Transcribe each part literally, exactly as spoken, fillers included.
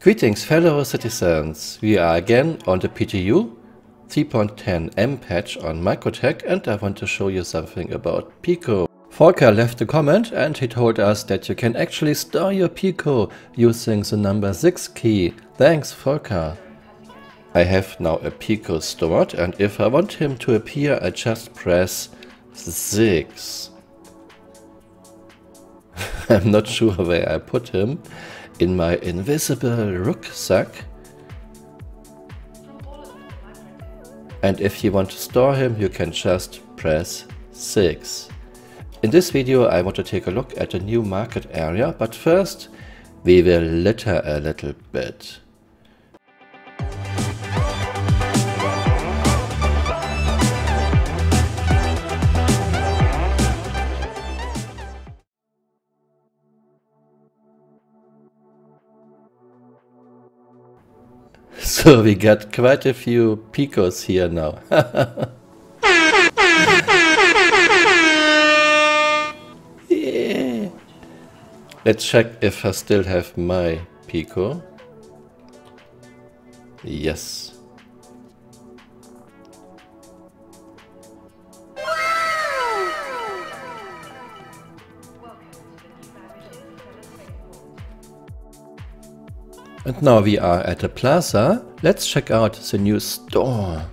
Greetings fellow citizens, we are again on the P T U three point ten M patch on Microtech, and I want to show you something about Pico. Volker left a comment and he told us that you can actually store your Pico using the number six key. Thanks Volker. I have now a Pico stored, and if I want him to appear I just press six. I'm not sure where I put him. In my invisible rucksack. And if you want to store him, you can just press six. In this video I want to take a look at a new market area, but first we will litter a little bit. So we got quite a few Picos here now. Yeah. Let's check if I still have my Pico. Yes. And now we are at the plaza. Let's check out the new store.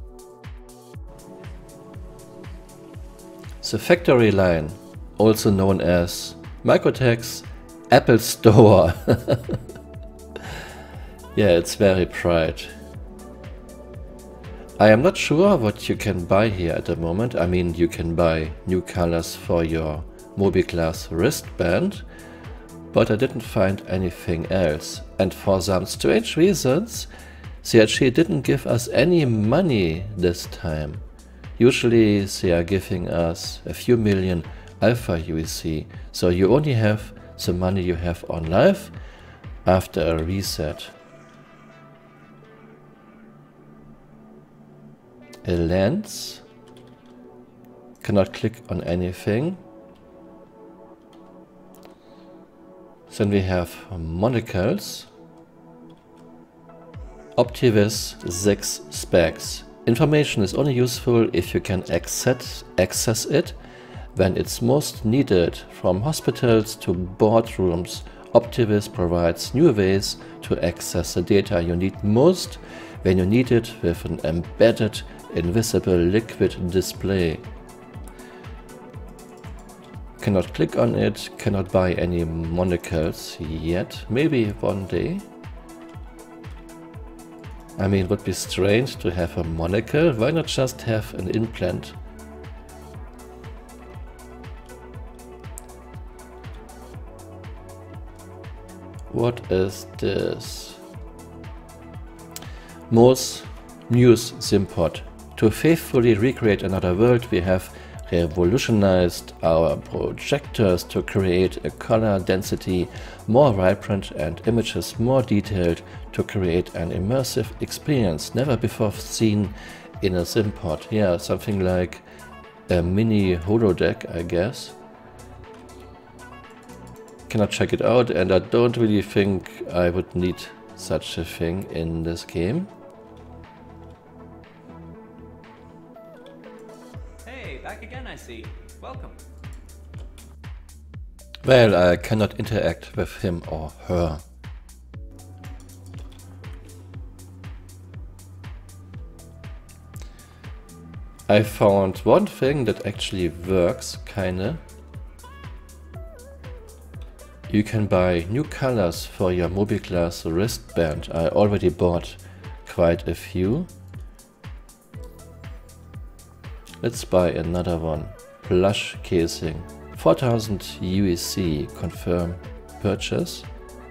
The factory line, also known as Microtech's Apple Store. Yeah, it's very bright. I am not sure what you can buy here at the moment. I mean, you can buy new colors for your Mobiglass wristband, but I didn't find anything else. And for some strange reasons, they actually didn't give us any money this time. Usually they are giving us a few million Alpha U E C, so you only have the money you have on live after a reset. A lens. Cannot click on anything. Then we have monocles. Optivis six specs. Information is only useful if you can access, access it when it's most needed. From hospitals to boardrooms, Optivis provides new ways to access the data you need most when you need it with an embedded invisible liquid display. Cannot click on it, cannot buy any monocles yet, maybe one day. I mean, it would be strange to have a monocle, why not just have an implant? What is this? Mo's Muse Simpod. To faithfully recreate another world, we have revolutionized our projectors to create a color density more vibrant and images more detailed to create an immersive experience never before seen in a Simpod. Yeah, something like a mini holodeck, I guess. Cannot check it out, and I don't really think I would need such a thing in this game. Back again, I see. Welcome. Well, I cannot interact with him or her. I found one thing that actually works, kinda. You can buy new colors for your Mobiglass wristband. I already bought quite a few. Let's buy another one. Plush casing. four thousand U E C. Confirm purchase.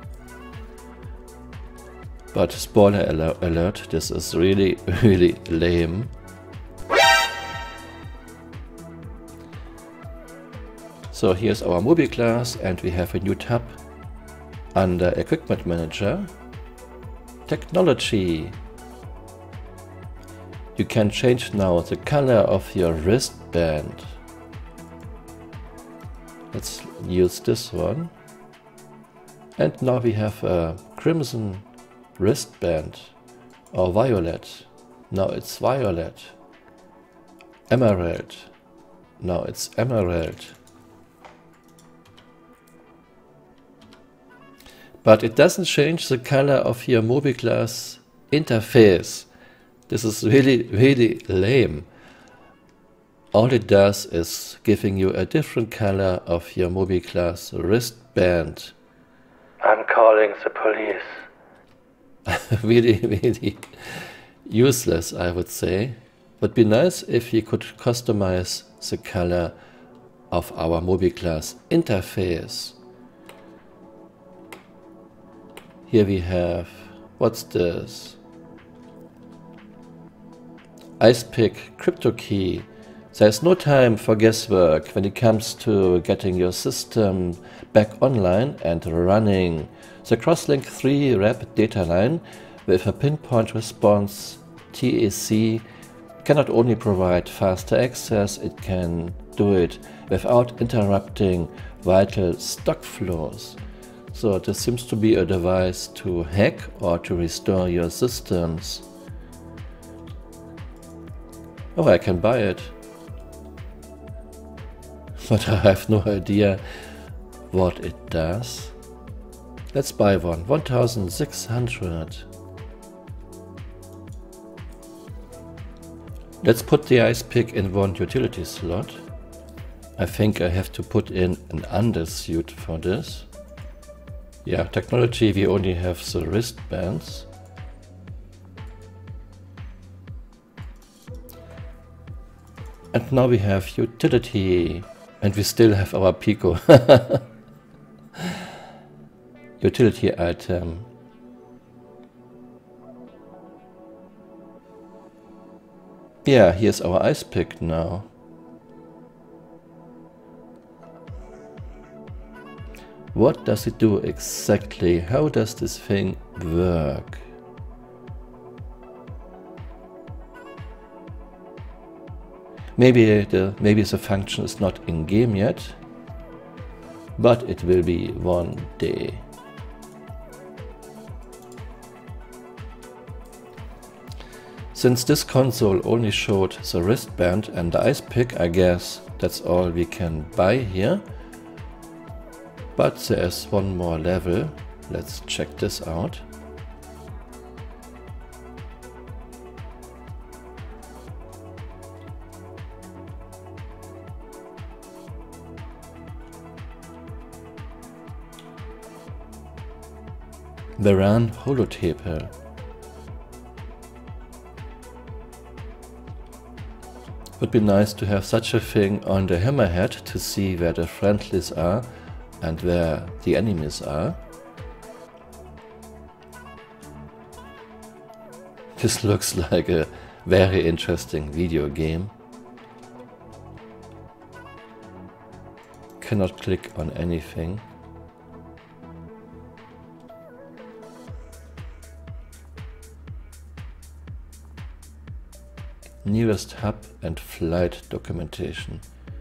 But spoiler alert, this is really, really lame. So here's our Mobiglass, and we have a new tab under Equipment Manager. Technology. You can change now the color of your wristband. Let's use this one. And now we have a crimson wristband. Or violet. Now it's violet. Emerald. Now it's emerald. But it doesn't change the color of your MobiClass interface. This is really, really lame. All it does is giving you a different color of your MobiClass wristband. I'm calling the police. Really, really useless, I would say. Would be nice if you could customize the color of our MobiClass interface. Here we have, what's this? Icepick CryptoKey. There's no time for guesswork when it comes to getting your system back online and running. The Crosslink three rapid data line with a pinpoint response T A C can not only provide faster access, it can do it without interrupting vital stock flows. So this seems to be a device to hack or to restore your systems. Oh, I can buy it. But I have no idea what it does. Let's buy one. one thousand six hundred. Let's put the Icepick in one utility slot. I think I have to put in an undersuit for this. Yeah, technology, we only have the wristbands. And now we have utility. And we still have our Pico. Utility item. Yeah, here's our Icepick now. What does it do exactly? How does this thing work? Maybe the, maybe the function is not in game yet, but it will be one day. Since this console only showed the wristband and the Icepick, I guess that's all we can buy here. But there's one more level. Let's check this out. Varan Holotaper. Would be nice to have such a thing on the Hammerhead to see where the friendlies are and where the enemies are. This looks like a very interesting video game. Cannot click on anything. Nearest hub and flight documentation.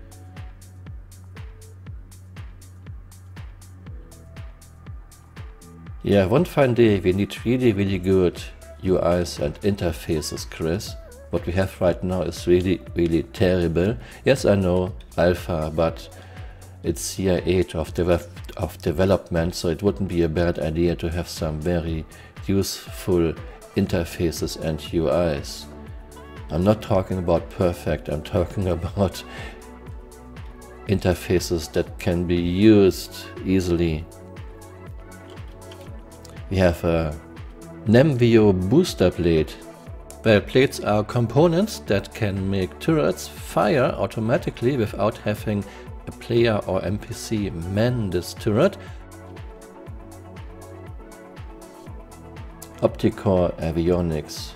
Yeah, one fine day we need really, really good U Is and interfaces, Chris. What we have right now is really, really terrible. Yes, I know, alpha, but it's year eight of, de of development, so it wouldn't be a bad idea to have some very useful interfaces and U Is. I'm not talking about perfect, I'm talking about interfaces that can be used easily. We have a Nemvio booster plate. Well, plates are components that can make turrets fire automatically without having a player or N P C man this turret. Opticore avionics.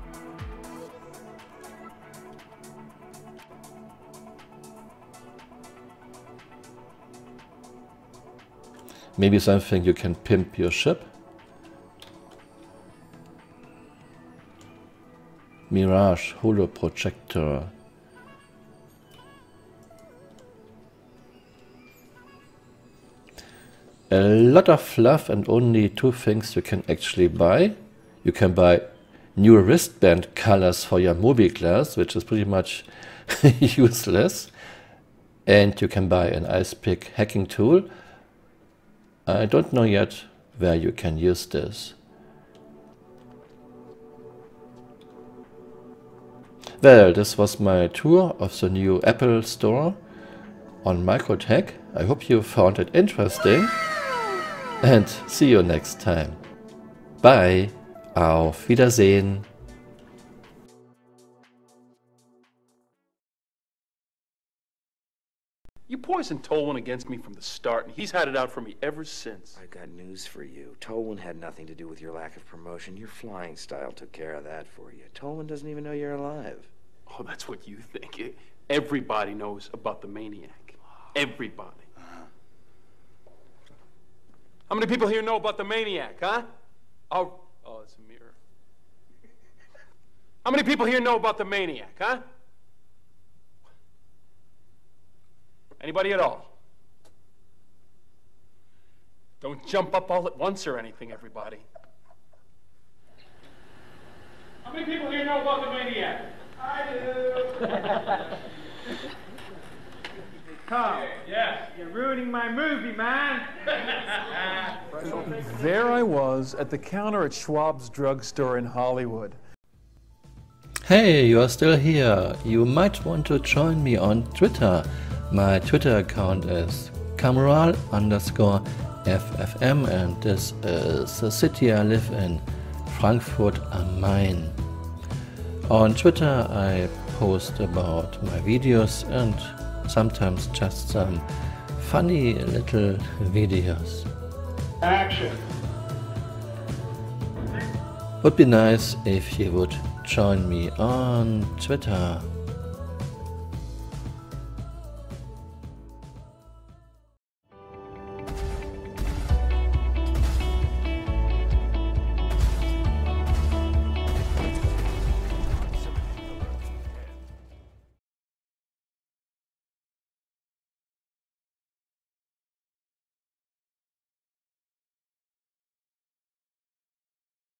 Maybe something you can pimp your ship. Mirage holoprojector. A lot of fluff and only two things you can actually buy. You can buy new wristband colors for your Mobi-Glass, which is pretty much useless. And you can buy an ice pick hacking tool. I don't know yet where you can use this. Well, this was my tour of the new Apple Store on Microtech. I hope you found it interesting. And see you next time. Bye. Auf Wiedersehen. You poisoned Tolwyn against me from the start, and he's had it out for me ever since. I got news for you. Tolwyn had nothing to do with your lack of promotion. Your flying style took care of that for you. Tolwyn doesn't even know you're alive. Oh, that's what you think. Everybody knows about the maniac. Everybody. Uh-huh. How many people here know about the maniac, huh? Oh, oh, it's a mirror. How many people here know about the maniac, huh? Anybody at all? Don't jump up all at once or anything, everybody. How many people here know about the maniac? I do. Carl, yes. you're ruining my movie, man. There I was at the counter at Schwab's drugstore in Hollywood. Hey, you are still here. You might want to join me on Twitter. My Twitter account is Kameral underscore FFM, and this is the city I live in, Frankfurt am Main. On Twitter I post about my videos and sometimes just some funny little videos. Action. Would be nice if you would join me on Twitter.